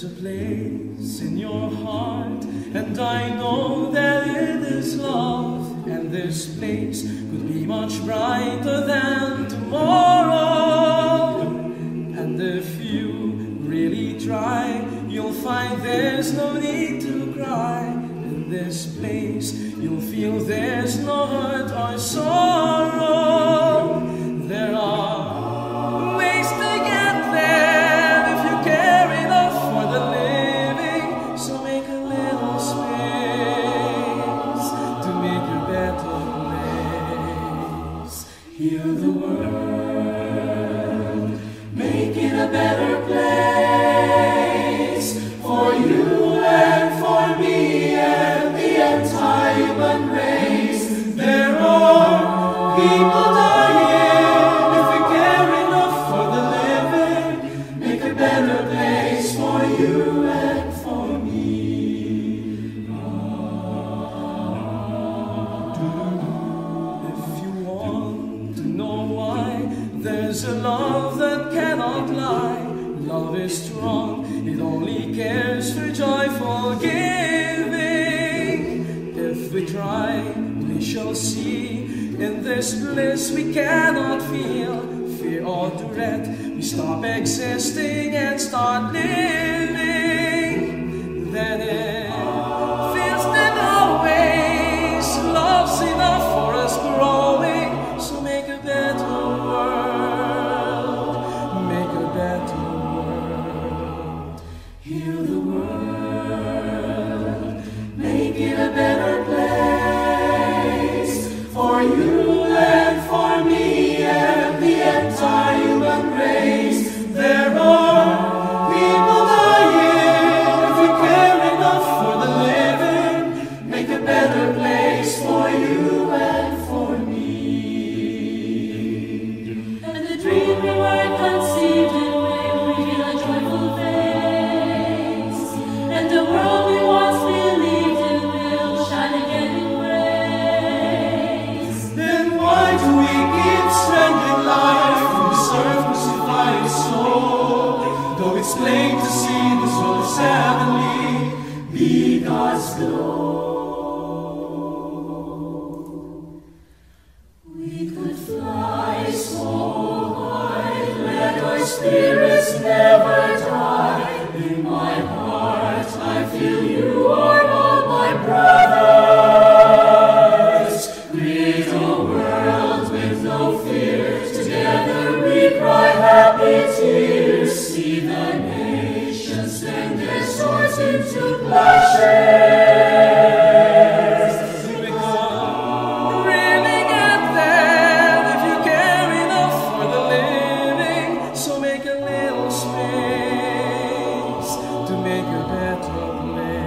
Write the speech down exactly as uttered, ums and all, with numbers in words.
place in your heart, and I know that it is love, and this place could be much brighter than tomorrow. And if you really try, you'll find there's no need to cry. In this place you'll feel there's no hurt or sorrow. There are ways to get there if you care enough for the living. So make a little space to make a better place. Heal the world, make it a better place for you and for me and the entire human race. There are people dying. If we care enough for the living, make a better place for you and for me. If you want to know why, there's a love that cannot lie. Love is strong, it only cares for joyful giving. If we try, we shall see. In this bliss we cannot feel fear or dread. We stop existing and start living. Then it feels that always love's enough for us growing. So make a better world, make a better world. Heal the world, make it a better place for you and for me and the entire human race. There are people dying. If we care enough for the living, make a better place for you and for me. And the dream we were conceived in will reveal a joyful face, and the world we once believed in will shine again in grace. Then why do we keep strangling life? We serve crucified soul. Though it's plain to see this world is heavenly, be God's glow. We could fly so high, let our spirits never die. In my heart I feel you are all my brothers. Create a world with no fear. Together we cry happy tears. See the nations stand their swords into plowshares. We could really get there if you care enough for the living. So make a little space to make a better place.